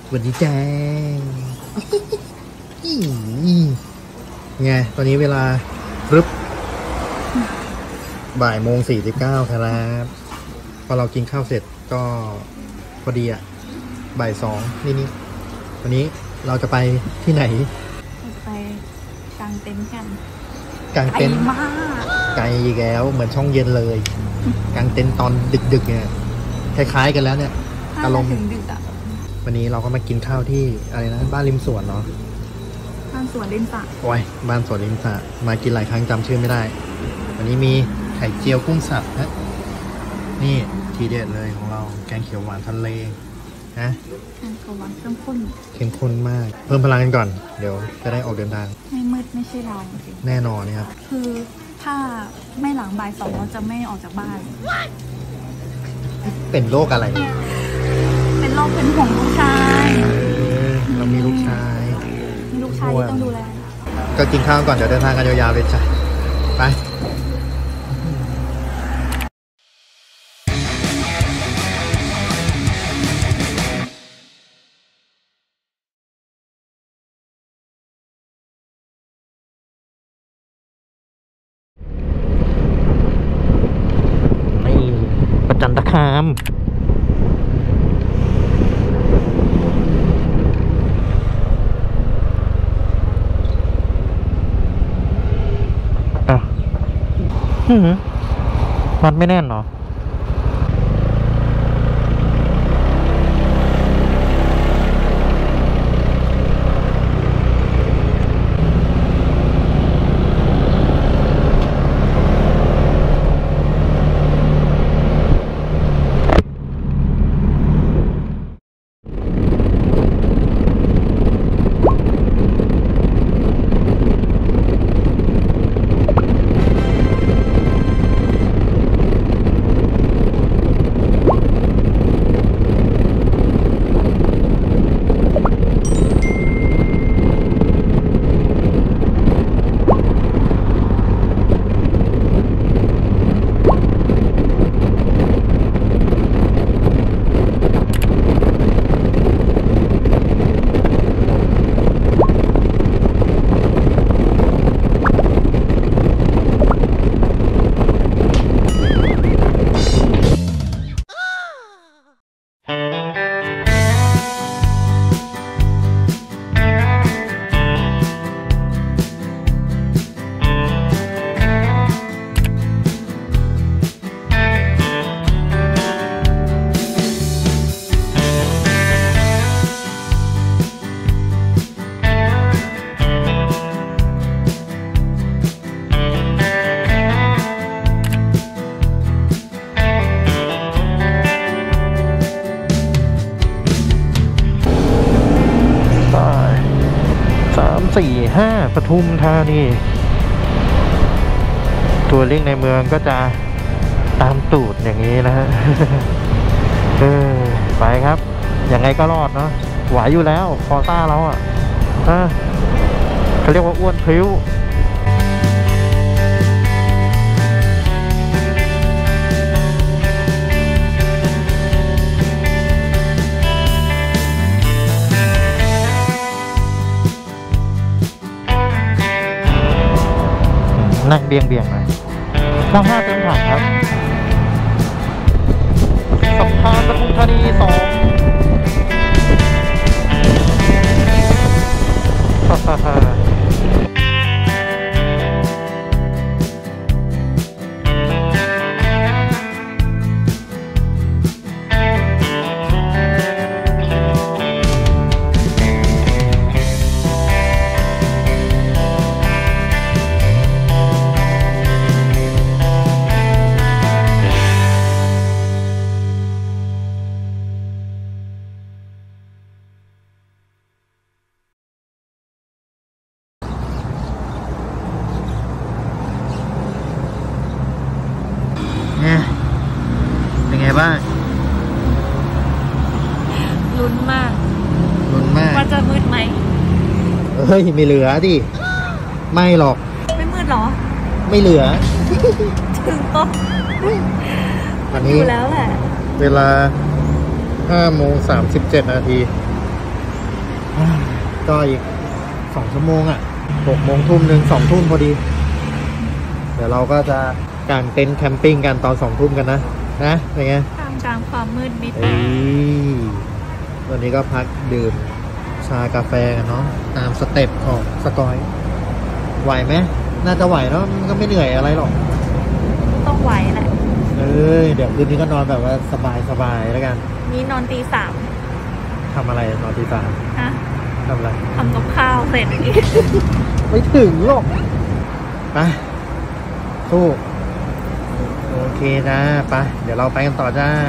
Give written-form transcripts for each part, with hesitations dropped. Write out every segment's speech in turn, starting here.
สวัสดีแจ้งไงตอนนี้เวลารึบบ่ายโมง49ครับพอเรากินข้าวเสร็จก็พอดีอ่ะบ่าย2นี่วันนี้เราจะไปที่ไหนไปกางเต็นท์กันกางเต็นท์มากไกลอีกแล้วเหมือนช่องเย็นเลยกางเต็นท์ตอนดึกๆเนี่ยคล้ายๆกันแล้วเนี่ยอารมณ์ดึกอ่ะวันนี้เราก็มากินข้าวที่อะไรนะบ้านริมสวนเนาะบ้านสวนริมสระโอ้ยบ้านสวนริมสระมากินหลายครั้งจำชื่อไม่ได้วันนี้มีไข่เจียวกุ้งสับนะนี่ทีเด็ดเลยของเราแกงเขียวหวานทะเลนะแกงเขียวหวานเข้มข้นมากเพิ่มพลังกันก่อนเดี๋ยวจะได้ออกเดินทางไม่มืดไม่ใช่เราแน่นอนนะครับคือถ้าไม่หลังบ่าย2เราจะไม่ออกจากบ้านเป็นโรคอะไรเป็นโรคเป็นห่วงลูกชายเรามีลูกชายที่ต้องดูแลก็กินข้าวก่อนเดี๋ยวเดินทางกันยาวๆเลยจ้ะไปประจันตคามมันไม่แน่นเหรอ4-5ปทุมธานีตัวเร่งในเมืองก็จะตามตูดอย่างนี้นะฮะ ไปครับยังไงก็รอดเนาะไหวอยู่แล้วฟอร์ซ่าเราอ่ะเขาเรียกว่าอ้วนพริ้วนั่งเบียงหน่อยนั่ง5เต็มถังครับสะพานปทุมธานี2เป็นไงบ้างลุ้นมากว่าจะมืดไหมเฮ้ยไม่เหลือดิไม่หรอกไม่มืดหรอไม่เหลือถึงต้นตอนนี้แล้วแหละเวลา5:37 นาทีก็อีก2 ชั่วโมง6 โมงทุ่มหนึ่ง2 ทุ่มพอดี เดี๋ยวเราก็จะกางเต็นท์แคมปิ้งกันตอน2 ทุ่มกันนะเป็นไงท่ามกลางความมืดมิดวันนี้ก็พักดื่มชากาแฟกันเนาะตามสเต็ปของสกอยไหวไหมน่าจะไหวเนาะมันก็ไม่เหนื่อยอะไรหรอกต้องไหวแหละเดี๋ยวคืนนี้ก็นอนแบบว่าสบายแล้วกันนี่นอนตี 3 ทำอะไรนอนตี 3 ฮะทำอะไรทำกับข้าวเสร็จไม่ถึงหรอกไปสู้โอเคนะไปเดี๋ยวเราไปกันต่อจ้า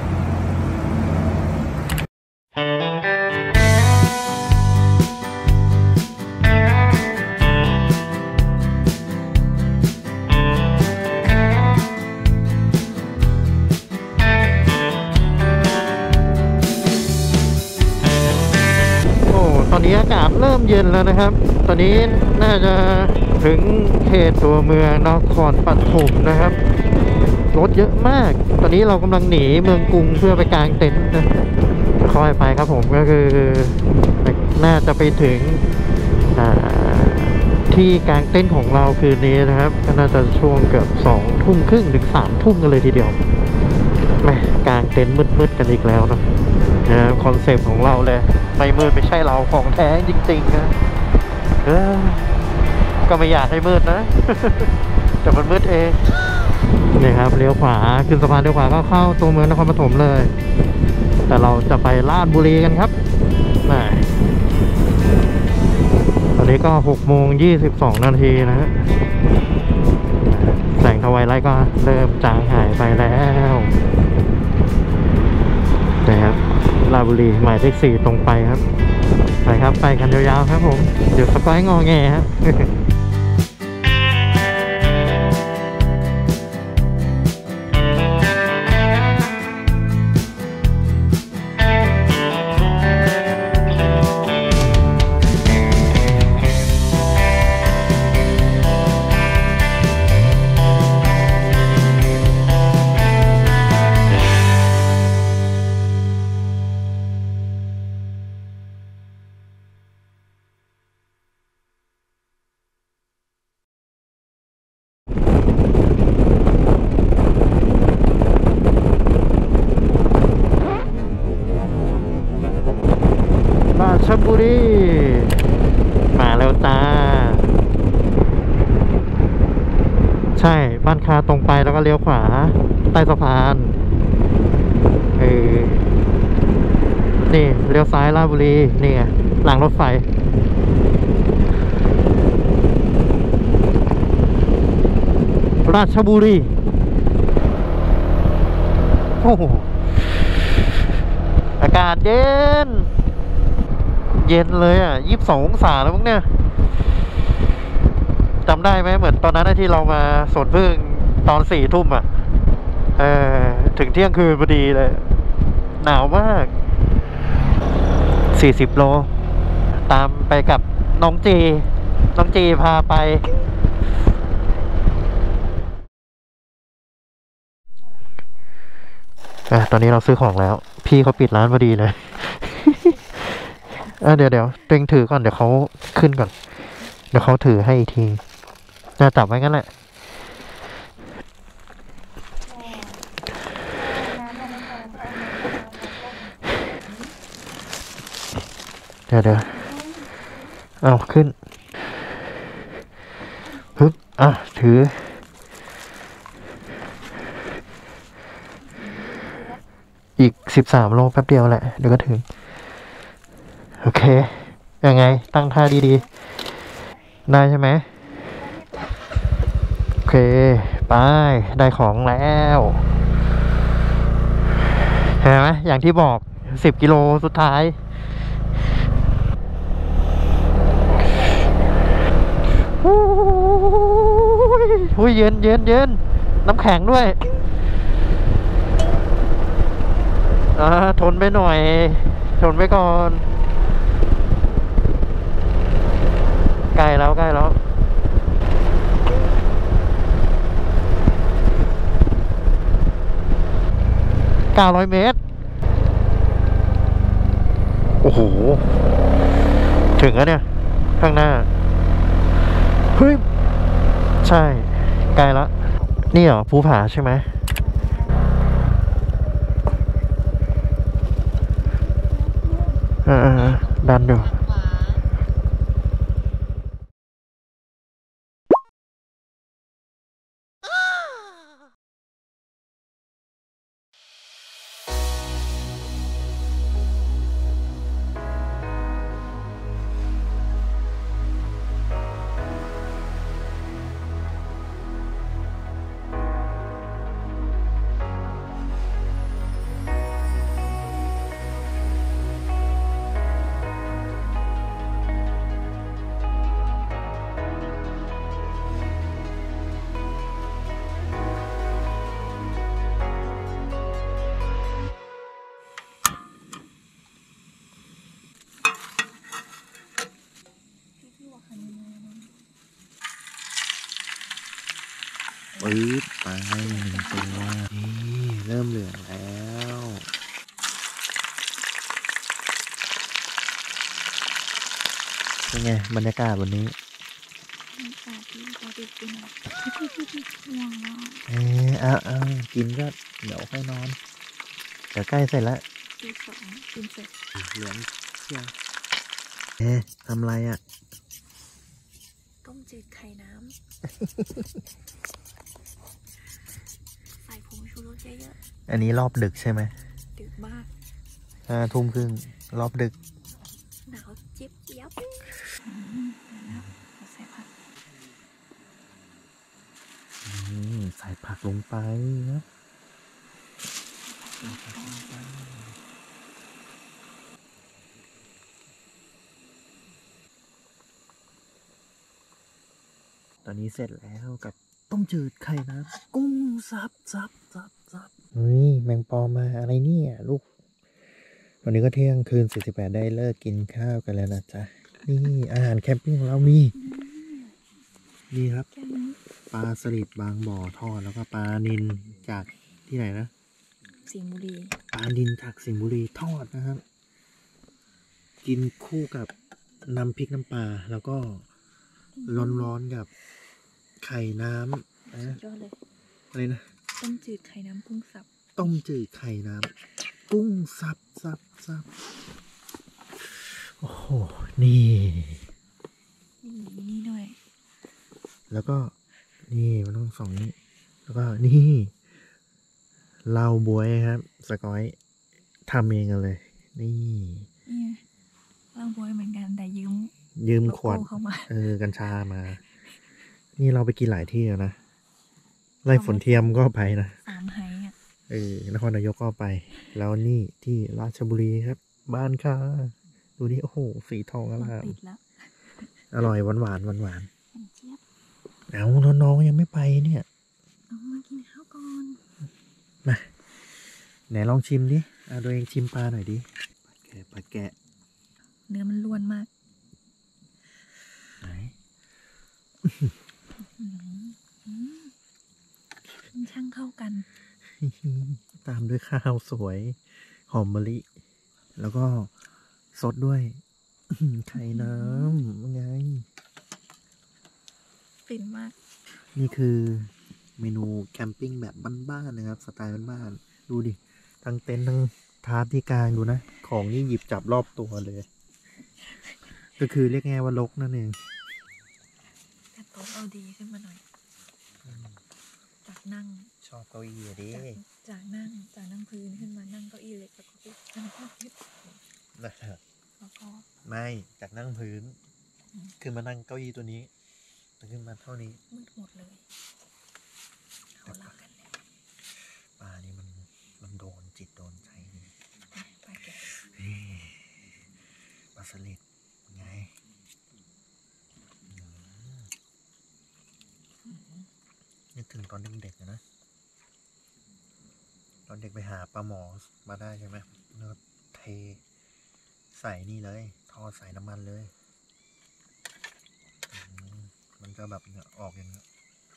ตอนนี้อากาศเริ่มเย็นแล้วนะครับ ตอนนี้น่าจะถึงเขตตัวเมืองนครปฐมนะครับรถเยอะมากตอนนี้เรากำลังหนีเมืองกรุงเพื่อไปกางเต็นท์นะค่อยไปครับผมก็คือน่าจะไปถึงที่กางเต็นท์ของเราคืนนี้นะครับก็น่าจะช่วงเกือบ2 ทุ่มครึ่งถึง3 ทุ่มกันเลยทีเดียวแม่กางเต็นท์มืดๆกันอีกแล้วนะคอนเซปต์ของเราเลยไม่มืดไม่ใช่เราของแท้จริงๆนะก็ไม่อยากให้มืดนะ แต่มันมืดเองนี่ครับเลี้ยวขวาขึ้นสะพานเลี้ยวขวาก็เข้าตัวเมืองนครปฐมเลย แต่เราจะไปลาดบุรีกันครับตอนนี้ก็6:22 นะฮะแสงทวายไลท์ก็เริ่มจางหายไปแล้วนะครับลาดบุรีหมายเลข 4ตรงไปครับไปครับไปกันยาวๆครับผมเดี๋ยวสกอยงอแงครับราชบุรีมาแล้วจ้าใช่บ้านคาตรงไปแล้วก็เลี้ยวขวาใต้สะพานนี่เลี้ยวซ้ายราชบุรีนี่ไงหลังรถไฟราชบุรีโอ้โหอากาศเย็นเลย22 องศาแล้วมั้งเนี่ยจำได้ไหมเหมือนตอนนั้นที่เรามาสวนพึ่งตอน4 ทุ่มถึงเที่ยงคืนพอดีเลยหนาวมาก40 โลตามไปกับน้องจีพาไปตอนนี้เราซื้อของแล้วพี่เขาปิดร้านพอดีเลยเดี๋ยวเต็งถือก่อนเดี๋ยวเขาขึ้นก่อนเดี๋ยวเขาถือให้อีกทีจะจับไว้งั้นแหละเดี๋ยวเอาขึ้นปึ๊บถืออีก13 โลแป๊บเดียวแหละเดี๋ยวก็ถึงโอเคยังไงตั้งท่าดีๆได้ใช่ไหมโอเคไปได้ของแล้วเห็นไหมอย่างที่บอก10 กิโลสุดท้ายอุ้ยเย็นน้ำแข็งด้วยทนไปหน่อยทนไปก่อนใกล้แล้ว900 เมตรโอ้โหถึงแล้วเนี่ย ข้างหน้า เฮ้ย ใช่ไกลละนี่เหรอภูผาใช่ไหมดันดูปึ๊บไปหนึ่งตัวนี่เริ่มเหลืองแล้วเป็นไงบรรยากาศวันนี้กินก็เดี๋ยวค่อยนอนเดี๋ยวใกล้เสร็จแล้วตีสองกินเสร็จเหลืองเชียวทำไรอ่ะต้มจืดไข่น้ำใส่ผงชูรสเยอะๆอันนี้รอบดึกใช่ไหมดึกมากทุ่มครึ่งรอบดึกหนาวเจี๊ยบใส่ผักใส่ผักลงไปนะตอนนี้เสร็จแล้วกับต้มจืดไข่น้ำกุ้งซับเฮ้ยแมงปอมาอะไรเนี่ยลูกวันนี้ก็เที่ยงคืน48ได้เลิกกินข้าวกันแล้วนะจ๊ะนี่อาหารแคมปิ้งของเรามีนี่ครับปลาสลิดบางบ่อทอดแล้วก็ปลานิลจากที่ไหนนะสิงห์บุรีปลานิลจากสิงห์บุรีทอดนะครับกินคู่กับน้ำพริกน้ำปลาแล้วก็ร้อนๆกับไข่น้ำนะยอดเลยอะไรนะต้มจืดไข่น้ำกุ้งสับต้มจืดไข่น้ำกุ้งสับโอ้โหนี่ด้วยแล้วก็นี่มันต้องสองนี้แล้วก็นี่เหล้าบวยครับสกอยทำเองกันเลยนี่เหล้าบวยเหมือนกันแต่ยืมขวดกัญชามานี่เราไปกินหลายที่แล้วนะไร่ฝนเทียมก็ไปนะ 3 ไฮอ่ะนครนายกก็ไปแล้วนี่ที่ราชบุรีครับบ้านค่ะดูดิโอ้โหสีทองอร่ามอร่อยหวานเอาน้องยังไม่ไปเนี่ยมากินข้าวก่อนมาไหนลองชิมดิตัวเองชิมปลาหน่อยดิปลาแกะเนื้อมันล้วนมากไหนมันช่างเข้ากันตามด้วยข้าวสวยหอมมะลิแล้วก็สดด้วยไข่น้ำไงฟินมากนี่คือเมนูแคมปิ้งแบบบ้านๆนะครับสไตล์บ้านๆดูดิทั้งเต็นท์ทั้งทาร์ปที่กลางดูนะของนี่หยิบจับรอบตัวเลยก็คือเรียกง่ายว่ารกนั่นเองแต่โต๊ะเอาดีขึ้นมาหน่อยจากนั่งชอบเก้าอี้ดิจากนั่งพื้นขึ้นมานั่งเก้าอี้เล็กแล้วก็แล้วก็ไม่จากนั่งพื้นขึ้นมานั่งเก้าอี้ตัวนี้ขึ้นมาเท่านี้มืดหมดเลยเขาเล่ากันเลยปลานี่มันโดนจิตโดนใจปลาแกะปลาสลิดไงนึกถึงตอนเด็กๆนะตอนเด็กไปหาปลาหมอมาได้ใช่ไหมเนื้อเทใส่นี่เลยทอดใส่น้ำมันเลยมันก็แบบเนี่ยออกอย่างเงี้ย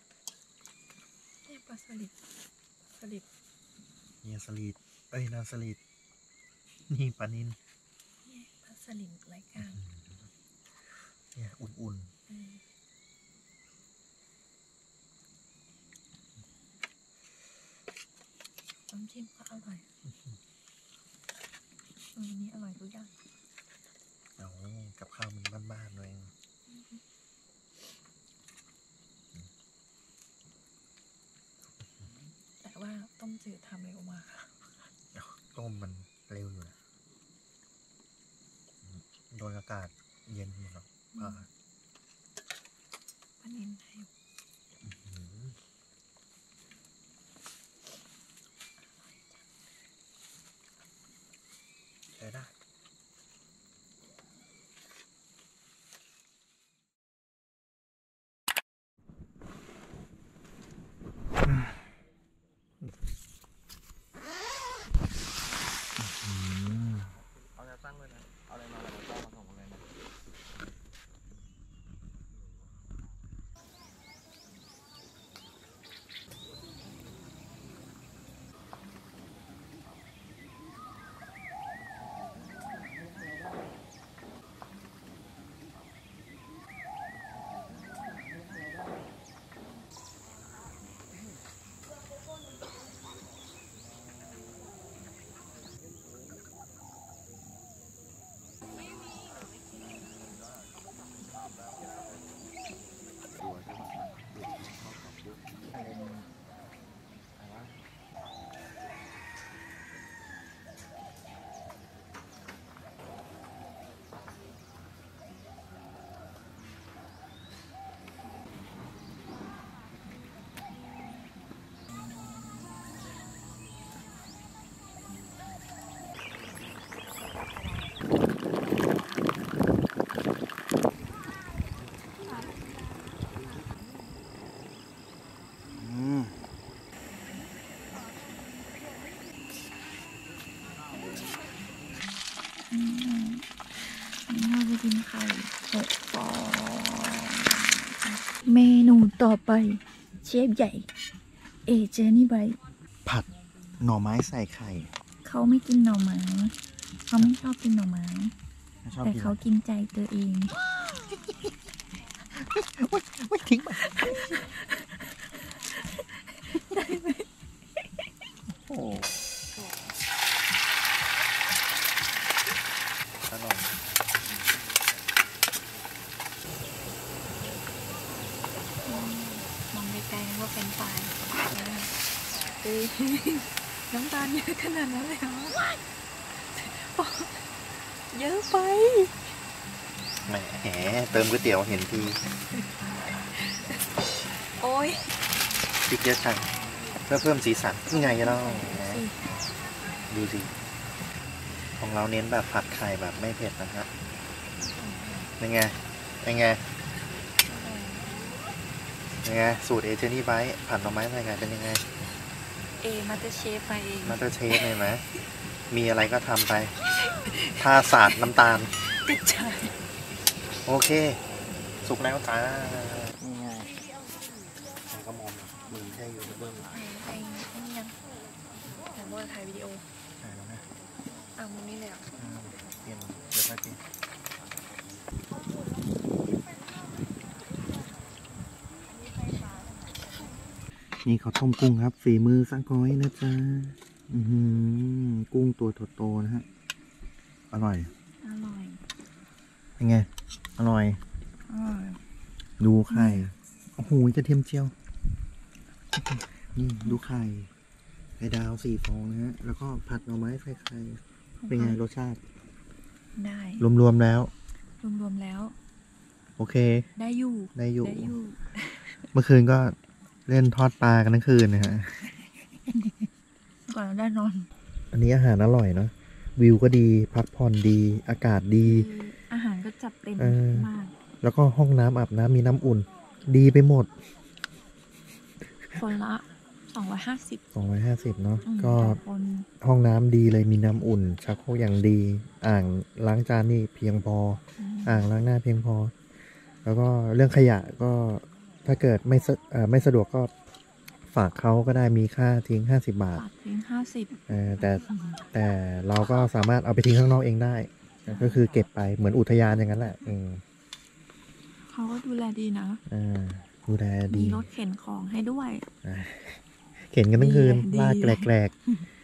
ปลาสลิดเนี่ยสลิดนาสลิดนี่ปลานิลปลาสลิดรายการเนี่ยอุ่นน้ำจิ้มก็อร่อยวันนี้อร่อยทุกอย่างๆเอากับข้าวมันบ้านๆเลยแต่ว่าต้มจืดทำเร็วมากค่ะต้มมันเร็วอยู่นะโดยอากาศเย็นอยู่เนาะป้านินไทยใช้ได้เอาจะตั้งเลยนะเอาอะไรมาแล้วก็มาส่งเลยนะเราจะกินไข่6 ฟอง เมนูต่อไปเชฟใหญ่ เจนี่ไบผัดหน่อไม้ใส่ไข่เขาไม่กินหน่อไม้เขาไม่ชอบกินหน่อไม้ชอบแต่กินเขากินใจตัวเองไม่ทิ้งไปโอ้อร่อยมองไกลๆนึกว่าเป็นไฟน้ำตาลเยอะขนาดนั้นเลยเหรอเยอะไปแหมเติมก๋วยเตี๋ยวเห็นทีโอ้ยพริกเยอะจังเพื่อเพิ่มสีสันไงกันเนาะดูสิของเราเน้นแบบผัดไข่แบบไม่เผ็ดนะฮะเป็นไงเป็นไงเป็นไงสูตรเจนี่ไบท์ผัดหน่อไม้ใส่ไข่เป็นยังไงมาสเตอร์เชฟมาเองมาสเตอร์เชฟเลยไหมมีอะไรก็ทำไปถ้าสาดน้ำตาลกระจายโอเค สุกแล้วจ้านี่ไงก็มองมือให้อยู่ในเบื้องหลังไอ้นี่ยังแต่ว่าถ่ายวิดีโอใช่แล้วนะเอามุมนี้เลยอ่ะเปลี่ยนเดี๋ยวค่อยเปลี่ยนนี่เขาต้มกุ้งครับฝีมือสักก้อยนะจ๊ะกุ้งตัวโตๆนะฮะอร่อยอร่อยเป็นไงอร่อยอร่อยดูไข่โอ้โหจะเทียมเจียวนี่ดูไข่ดาว4 ฟองนะฮะแล้วก็ผัดหน่อไม้ใส่ไข่เป็นไงรสชาติได้รวมๆแล้วรวมๆแล้วโอเคได้อยู่ได้อยู่ได้อยู่เมื่อคืนก็เล่นทอดปลากันทั้งคืนนะฮะก่อนเราได้นอนอันนี้อาหารอร่อยเนาะวิวก็ดีพักผ่อนดีอากาศดีคืออาหารก็จัดเต็มมากแล้วก็ห้องน้ำอาบน้ำมีน้ำอุ่น ดีไปหมดคนละ250 250เนาะก็ต่อคนห้องน้ำดีเลยมีน้ำอุ่นชักโครกอย่างดี อ่างล้างจานนี่เพียงพอ อ่างล้างหน้าเพียงพอ แล้วก็เรื่องขยะก็ถ้าเกิดไม่สะดวกก็ฝากเขาก็ได้มีค่าทิ้ง50 บาทปากทิ้ง50 แต่เราก็สามารถเอาไปทิ้งข้างนอกเองได้ ก็คือเก็บไปเหมือนอุทยานอย่างนั้นแหละเขาก็ดูแลดีนะดูแลดีมีรถเข็นของให้ด้วยเข็นกันทั้งคืนดีลากแกลก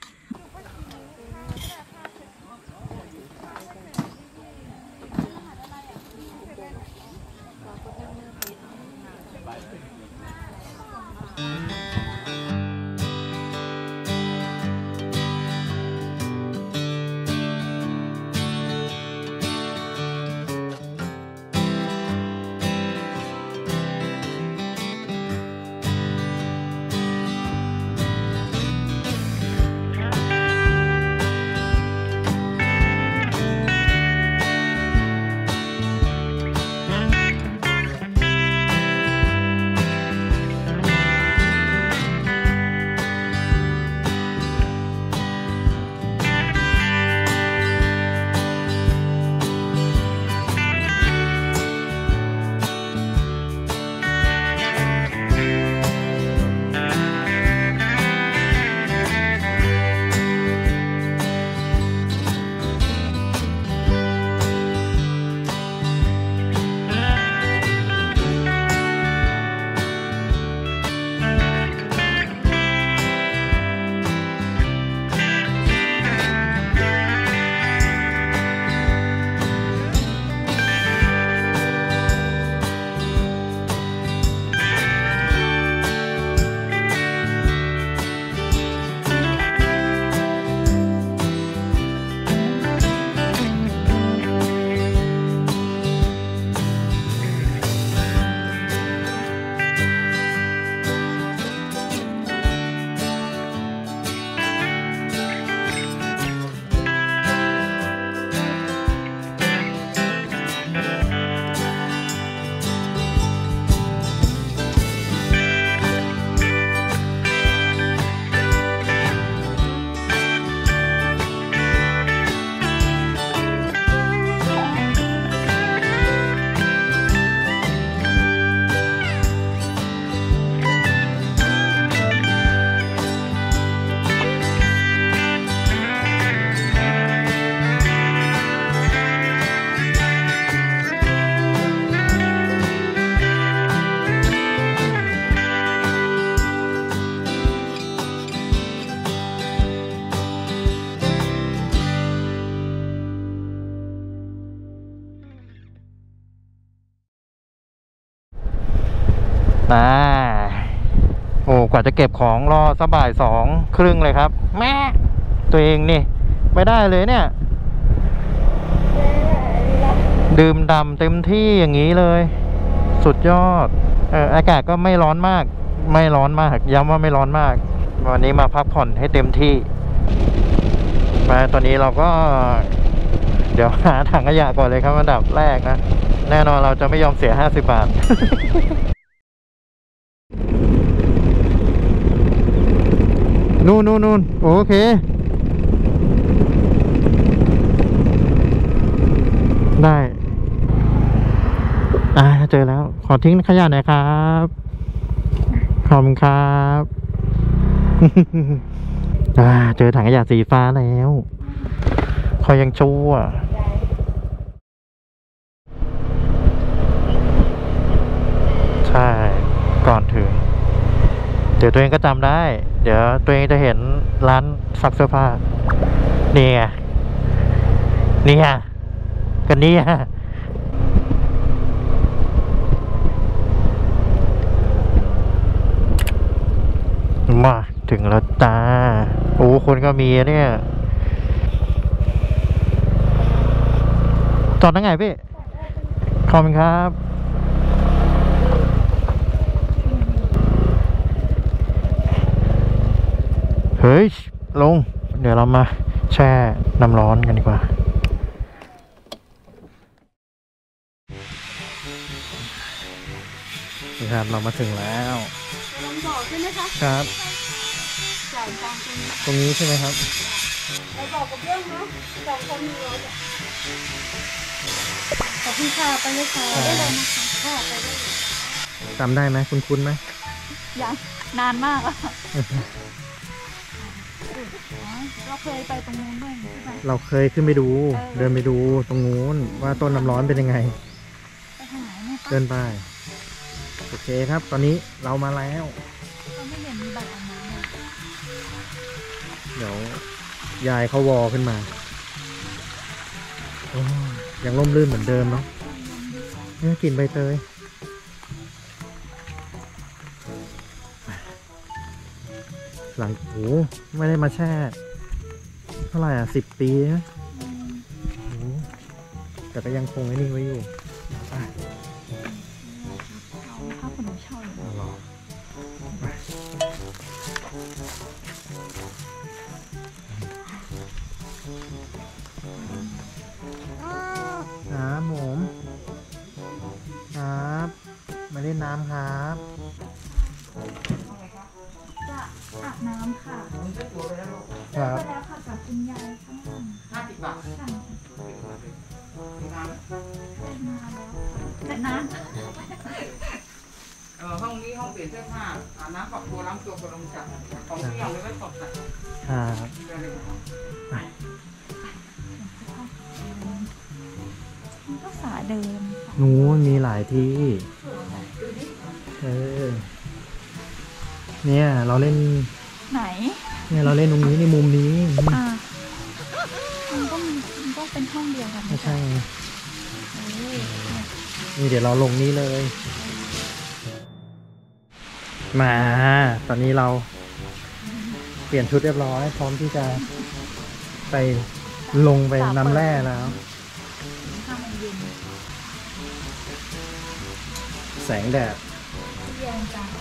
โอ้กว่าจะเก็บของรอสักบ่าย2:30เลยครับแม่ตัวเองนี่ไม่ได้เลยเนี่ย ดื่มด่ำเต็มที่อย่างนี้เลย สุดยอดอากาศก็ไม่ร้อนมาก ไม่ร้อนมากย้ำว่าไม่ร้อนมาก วันนี้มาพักผ่อนให้เต็มที่มาตอนนี้เราก็เดี๋ยวหาถังขยะก่อนเลยครับอันดับแรกนะแน่นอนเราจะไม่ยอมเสีย50 บาท นู่นโอเคได้เจอแล้วขอทิ้งขยะหน่อยครับขอบคุณครับ เจอถังขยะสีฟ้าแล้วคอยยังชั่วใช่ก่อนถึงเดี๋ยวตัวเองก็จำได้เดี๋ยวตัวเองจะเห็นร้านซักเสื้อผ้านี่ไงกันนี่มาถึงแล้วจ้าโอ้คนก็มีเนี่ยจอดได้ไงพี่ขอบคุณครับเฮ้ยลงเดี๋ยวเรามาแช่น้ำร้อนกันดีกว่านี่ครับเรามาถึงแล้วลงบ่อใช่ไหมคะครับจ่ายตังค์ตรงนี้ตรงนี้ใช่ไหมครับไปบอกกับเรื่องเนาะ2 คน100ขอบคุณค่ะไปเลยค่ะได้เลยนะคะค่ะไปได้เลยจำได้ไหมคุ้นไหมยังนานมากอะเราเคยไปตรงนู้นด้วยใช่ไหมเราเคยขึ้นไปดูเดินไปดูตรงนู้นว่าต้นน้ำร้อนเป็นยังไงไปทางไหนเนี่ยไปเดินไปโอเคครับ ตอนนี้เรามาแล้วเราไม่เห็นมีบัตรอาบน้ำเลยเดี๋ยวยายเขาวอขึ้นมาโอ้ยังร่มรื่นเหมือนเดิมเนาะเนี่ยกลิ่นใบเตยหลังโอ้ไม่ได้มาแช่เท่าไหร่อ่ะ10 ปีนะโอ้แต่ก็ยังคงไอ้นี่ไว้อยู่อ่ะเอาผ้าขนหนูเช่าอยู่เอาหรอครับผมครับมาเล่นน้ำครับจะอาบน้ำค่ะครับแล้วค่ะกับคุณยายข้างล่าง 50 บาทสั่งน้เป็นมาแล้วแต่น้ห้องนี้ห้องเปลี่ยนเสื้อผ้าอาบน้ำฝักบัวล้างตัวกระดมจับของที่ยังไม่ตกนะครับำก็ฝาเดิมหนูมีหลายที่เนี่ยเราเล่นไหนเนี่ยเราเล่นตรงนี้ในมุมนี้อ่ามันก็เป็นห้องเดียวกันไม่ใช่ไงโอ้ยนี่เดี๋ยวเราลงนี้เลย มาตอนนี้เราเปลี่ยนชุดเรียบร้อยพร้อมที่จะไปลงไปน้ำแร่แล้วถ้ามันเย็นแสงแดดเย็นจัง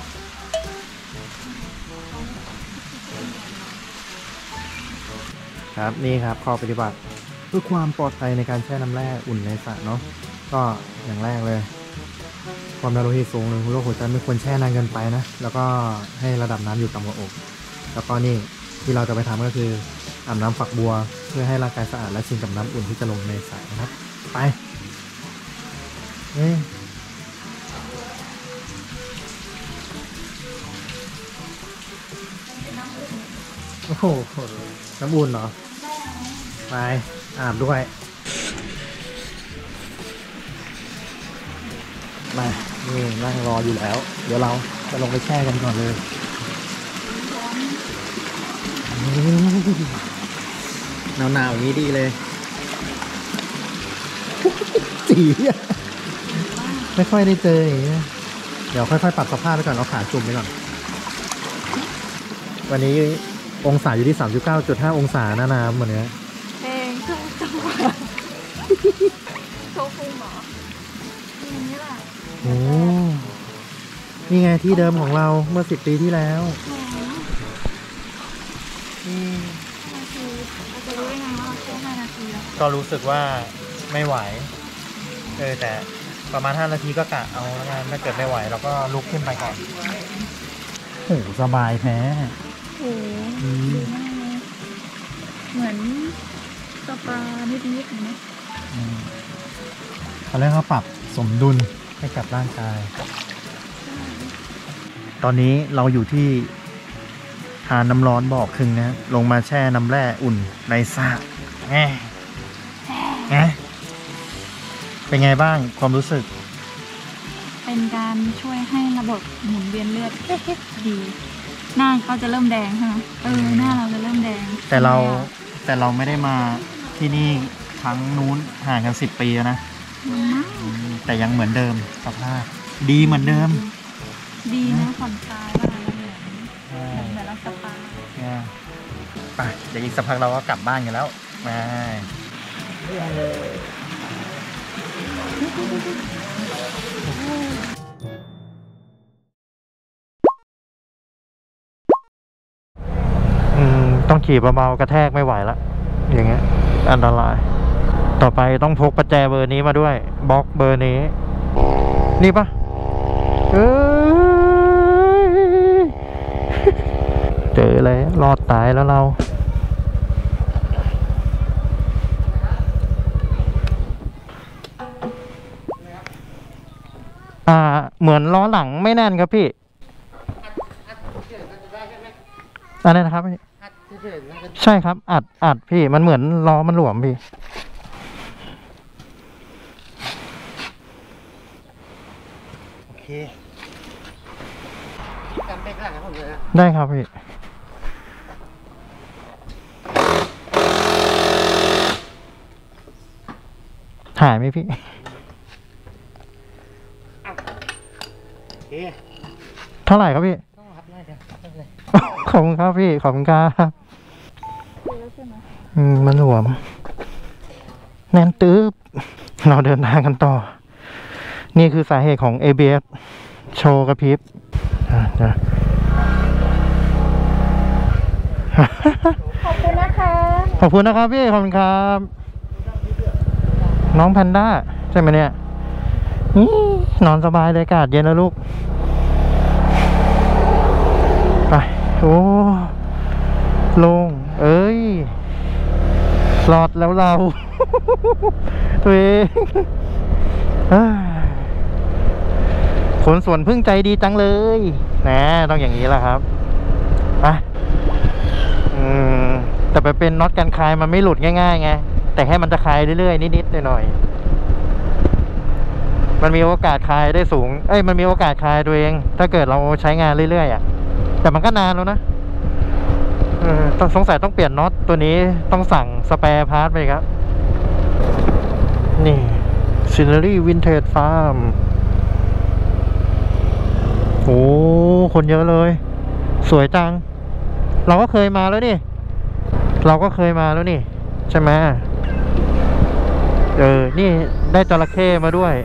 ครับนี่ครับข้อปฏิบัติเพื่อความปลอดภัยในการแช่น้ำแร่อุ่นในสระเนาะก็อย่างแรกเลย ความดันโลหิตสูงหรือโรคหัวใจไม่ควรแช่นานเกินไปนะแล้วก็ให้ระดับน้ำอยู่ต่ำกว่าอกแล้วก็นี่ที่เราจะไปทำก็คืออาบน้ำฝักบัวเพื่อให้ร่างกายสะอาดและชินกับน้ำอุ่นที่จะลงในสระนะครับไปโอ้โหน้ำอุ่นเหรอไปอาบด้วยมานี่นั่งรออยู่แล้ว เดี๋ยวเราจะลงไปแช่กันก่อนเลยหนาวๆอย่างนี้ดีเลยสีอะไม่ค่อยได้เจออย่างนี้เดี๋ยวค่อยๆปรับสภาพไปก่อนเอาขาจุ่มไปก่อนวันนี้องศาอยู่ที่ 39.5 องศาหน้าน้ำวันนี้เพลงเครื่องจังหวะโชว์ฟูหมออย่างนี้แหละโอ้นี่ไงที่เดิมของเราเมื่อ10 ปีที่แล้ว 5 นาทีเราจะรู้ได้ไงว่าเราแค่5 นาทีแล้วก็รู้สึกว่าไม่ไหวแต่ประมาณ5 นาทีก็กะเอาแล้วกันถ้าเกิดไม่ไหวเราก็ลุกขึ้นไปก่อนโอ้สบายแท้โอ้โหดีมากเลยเหมือนสปานิดๆเห็นไหมเขาเรียกว่าปรับสมดุลให้กับร่างกาย ตอนนี้เราอยู่ที่หาดน้ำร้อนบ่อครึ่งนะลงมาแช่น้ำแร่อุ่นในสระแง่เป็นไงบ้างความรู้สึกเป็นการช่วยให้ระบบหมุนเวียนเลือดดี หน้าเขาจะเริ่มแดงใช่ไหมหน้าเราจะเริ่มแดงแต่เราไม่ได้มาที่นี่ครั้งนู้นห่างกัน10 ปีแล้วนะแต่ยังเหมือนเดิมสภาพดีเหมือนเดิมดีนะผ่อนคลายมากเลยเหมือนเราสปาไปเดี๋ยวอีกสักพักเราก็กลับบ้านกันแล้วมาต้องขี่เบาๆกระแทกไม่ไหวละอย่างเงี้ยอันตรายต่อไปต้องพกประแจเบอร์นี้มาด้วยบล็อกเบอร์นี้นี่ปะเจอเลยรอดตายแล้วเราเหมือนล้อหลังไม่แน่นครับพี่อะไรนะครับพี่ใช่ครับอัดพี่มันเหมือนล้อมันหลวมพี่เคจำเป็นหลังให้ผมเลยนะได้ครับพี่หายไหมพี่โอเคเท่าไหร่ครับพี่ต้องรับได้เดี๋ยวรับได้เลยขอบคุณครับพี่ ขอบคุณครับแล้วใช่ไหมมันหลวม แน่นตึ๊บ เราเดินทางกันต่อ นี่คือสาเหตุของ ABS โชว์กระพริบนะขอบคุณนะคะขอบคุณนะครับพี่ ขอบคุณครับ น้องแพนด้าใช่ไหมเนี่ยนี่นอนสบายเลยอากาศเย็นแล้วลูก ไป โอ้โลงเอ้ยรอดแล้วเรา ตัวเองคนสวนพึ่งใจดีจังเลยนะต้องอย่างนี้แหละครับไปแต่ไปเป็นน็อตกันคายมันไม่หลุดง่ายๆไงแต่ให้มันจะคลายเรื่อยๆนิดๆหน่อยๆมันมีโอกาสคลายได้สูงมันมีโอกาสคลายตัวเองถ้าเกิดเราใช้งานเรื่อยๆอ่ะแต่มันก็นานแล้วนะต้องสงสัยต้องเปลี่ยนน็อตตัวนี้ต้องสั่งสแปร์พาร์ทไปครับนี่ซินเนอรี่วินเทจฟาร์มโอ้คนเยอะเลยสวยจังเราก็เคยมาแล้วนี่ใช่ไหมนี่ได้จระเข้มาด้วย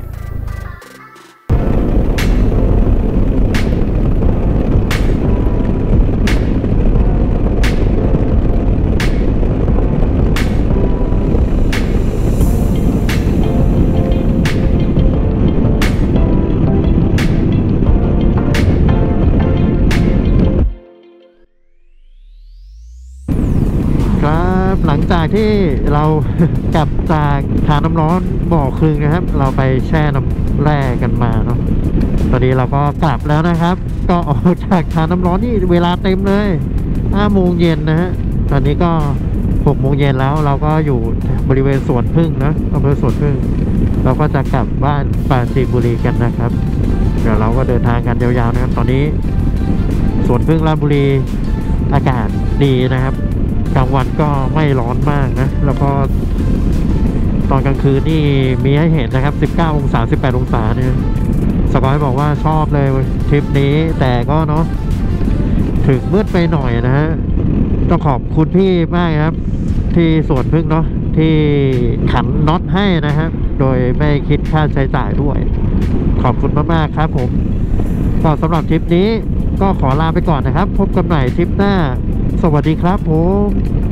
หลังจากที่เรา กลับจากทานน้ำร้อนบ่อคลึงนะครับเราไปแช่น้ำแร่กันมาเนาะตอนนี้เราก็กลับแล้วนะครับก็ออกจากทานน้ำร้อนนี่เวลาเต็มเลย5 โมงเย็นนะฮะตอนนี้ก็6 โมงเย็นแล้วเราก็อยู่บริเวณสวนพึ่งนะอำเภอสวนพึ่งเราก็จะกลับบ้านปราจีนบุรีกันนะครับเดี๋ยวเราก็เดินทางกันยาวๆนะครับตอนนี้สวนพึ่งราชบุรีอากาศดีนะครับกลางวันก็ไม่ร้อนมากนะแล้วก็ตอนกลางคืนนี่มีให้เห็นนะครับ19 องศา 18 องศาเนี่ยสกอยบอกว่าชอบเลยทริปนี้แต่ก็เนาะถึงมืดไปหน่อยนะฮะต้องขอบคุณพี่มากครับที่สวนพึ่งเนาะที่ขันน็อตให้นะครับโดยไม่คิดค่าใช้จ่ายด้วยขอบคุณมากๆครับผมก็สำหรับทริปนี้ก็ขอลาไปก่อนนะครับพบกันใหม่ทริปหน้าสวัสดีครับผม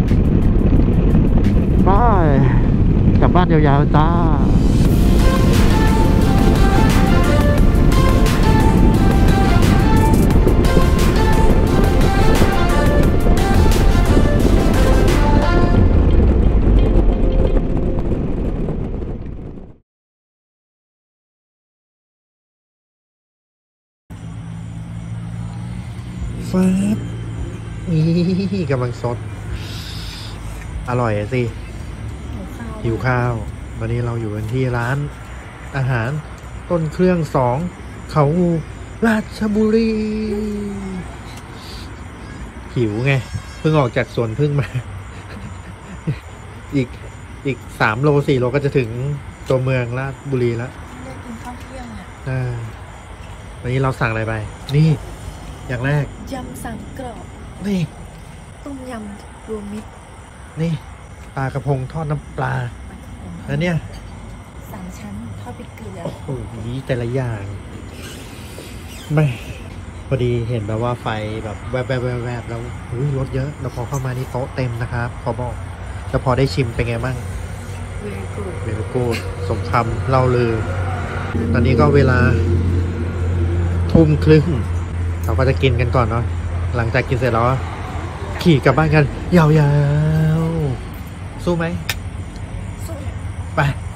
บายกลับบ้านยาวๆจ้าฟ้านี่กำลังสดอร่อยสิหิวข้าววันนี้เราอยู่กันที่ร้านอาหารต้นเครื่อง2เขางูราชบุรีหิวไงเพิ่งออกจากสวนพึ่งมา อีก3 โล 4 โลก็จะถึงตัวเมืองราชบุรีแล้วได้กินข้าวเที่ยงอ่ะวันนี้เราสั่งอะไรไปนี่อย่างแรกยำสังกรอบนี่ต้มยำรวมมิตรนี่ปลากระพงทอดน้ำปลาแล้วเนี่ย 3 ชั้นทอดพริกเกลือโอ้โหแต่ละอย่างไม่พอดีเห็นแบบว่าไฟแบบแวบแล้วรถเยอะแล้วพอเข้ามานี่โต๊ะเต็มนะครับขอบอกแล้วพอได้ชิมเป็นไงบ้างเวลกูดสมคำเล่าลือตอนนี้ก็เวลา 20:30เราก็จะกินกันก่อนเนาะหลังจากกินเสร็จแล้วขี่กลับบ้านกันยาวๆสู้ไหมสู้ไป